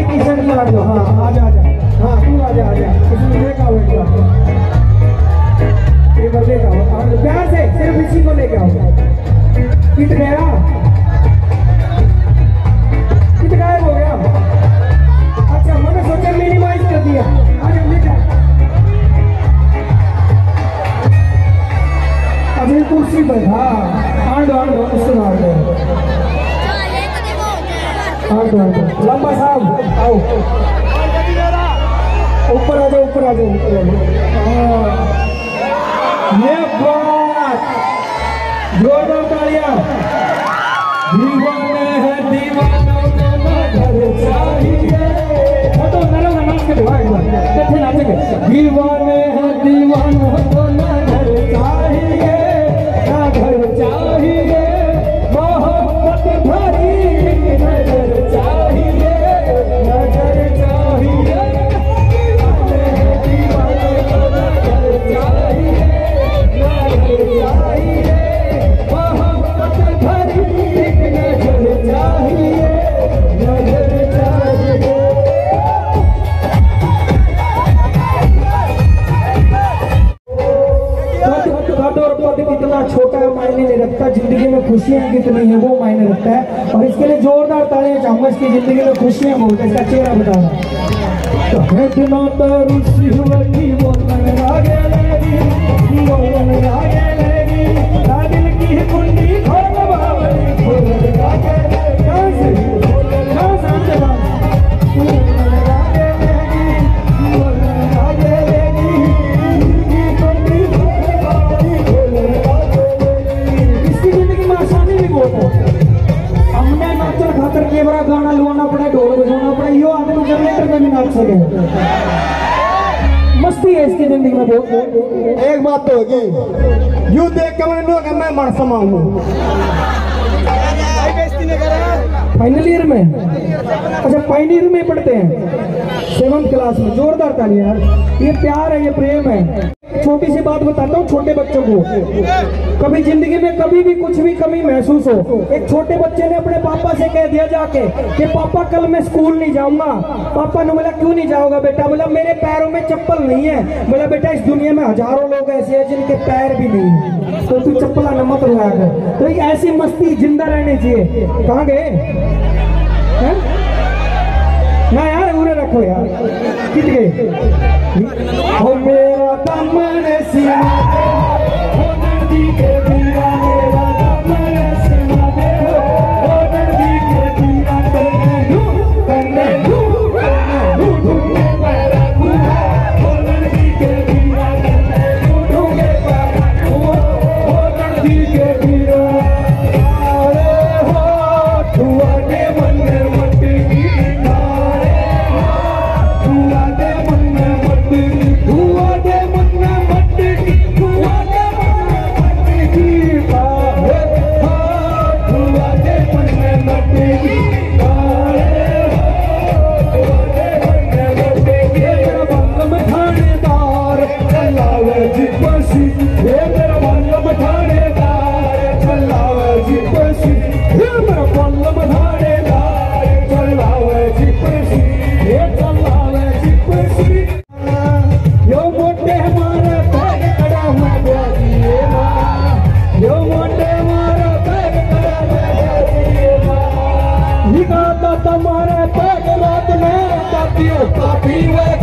T shirt लगा दो। हाँ आजा आजा, हाँ तू आजा आजा, इसमें लेके आओ एक बार लेके आओ प्यार से, सिर्फ इसी को लेके आओ। किट गया, किट गायब हो गया। अच्छा मैंने सोचा मिनिमाइज कर दिया। आजा लेके आओ अभी कुर्सी पर। हाँ आंड उससे मार दो। लंबा साहब आओ, ऊपर आ जाओ, ऊपर आ जाओ, ऊपर आ जाओ। ये बात जोरदार तालियां। दीवाने हैं दीवानों को ना घर चाहिए। तो नरम नाच के दिखा एक बार, कैसे नाचेंगे। दीवाने हैं दीवानों को ना घर चाहिए, ना घर चाहिए, मोहब्बत भरी नजर चाहिए, नजर चाहिए। दीवाने को नजर चाहिए, नजर चाहिए, मोहब्बत भरी नजर चाहिए, नजर चाहिए। कितना छोटा है मायने नहीं रखता, जिंदगी में खुशियां कितनी है वो मायने रखता है। और इसके लिए जोरदार तालियां चाहूंगा। इसकी जिंदगी में खुशियां बहुत है, इसका चेहरा बताना। तो कितना तरुसी हुई बोलन लागे लगी, बोलन लागे लगी, दिल की कुंडी खोल बावली बोलन लागे लगी। कहां से हमने नाचर खातर केवरा गाना लुआना पड़ा, ढोल बजाना पड़ा। यो आदमी जनरेटर में भी नाच सके। मस्ती है इसकी जिंदगी में बहुत। एक बात तो होगी, यू देख के मैं मर समाऊं। फाइनल ईयर में, अच्छा फाइनल ईयर में पढ़ते हैं, 7th क्लास में। जोरदार तालियां यार। ये प्यार है, ये प्रेम है। छोटी सी बात बताता हूँ छोटे बच्चों को। कभी जिंदगी में कभी भी कुछ भी कमी महसूस हो, एक छोटे बच्चे ने अपने पापा से कह दिया जाके कि पापा कल मैं स्कूल नहीं जाऊंगा। पापा ने बोला क्यों नहीं जाओगा बेटा? बोला मेरे पैरों में चप्पल नहीं है। बोला बेटा इस दुनिया में हजारों लोग ऐसे हैं जिनके पैर भी नहीं है, तो तू चप्पल आना मत लगा कर। तो ऐसी मस्ती जिंदा रहनी चाहिए। कहाँ गए ना यार, उन्हें रखो यार। कित गए हो मेरा दमन सीना हो नदी के पीरा, मेरा दमन सीना दे हो नदी के पीरा। करने दू ढूंढे मेरा खुदा हो नदी के पीरा, करने ढूंढे मेरा खुदा हो नदी के पीरा। अरे हो धुआ दे मन मट्टी की, धुआ दे मन मट्टी की, धुआ दे मन मट्टी की, धुआ दे मन मट्टी की, धुआ दे मन मट्टी की। मेरा बल्लम थानेदार चलावे जिपसी, मेरा बल्लम थानेदार चलावे जिपसी, मेरा बल्लम थानेदार चलावे जिपसी, चलावे जिपसी। यो मोटे हमारा पैर कड़ा हुआ दिए माँ, यो मोटे हमारा पैर कड़ा हुआ दिए माँ। निकाता तुम्हारे पैर रात में काफी